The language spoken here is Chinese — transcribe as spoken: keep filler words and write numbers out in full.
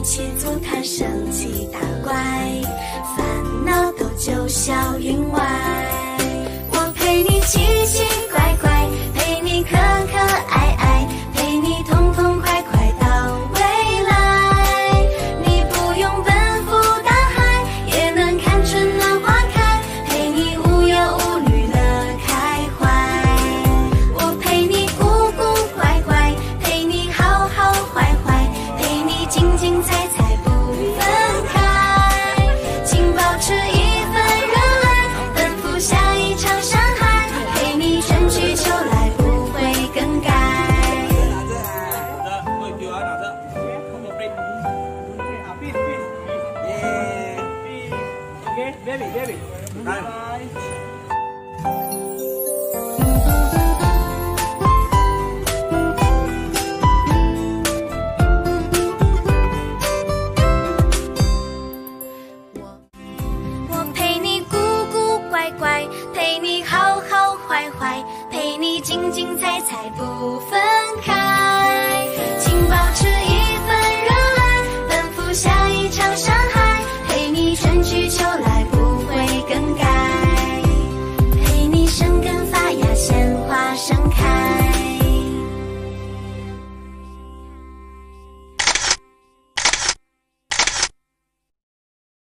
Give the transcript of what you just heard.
起足坛升起大怪，烦恼都就消云外。我陪你奇奇怪怪，陪你可可爱爱，陪你痛痛快快到未来。你不用奔赴大海，也能看春暖花开，陪你无忧无虑乐开怀。我陪你古古怪怪，陪你好好坏坏，陪你精精彩彩不分开。请保持一份热爱，奔赴下一场山海，陪你春去秋来不会更改。 Baby, baby. Bye. 我陪你古古怪怪，陪你好好坏坏，陪你精精彩彩不分开。请保持一份热爱，奔赴下一场山海，陪你春去秋来。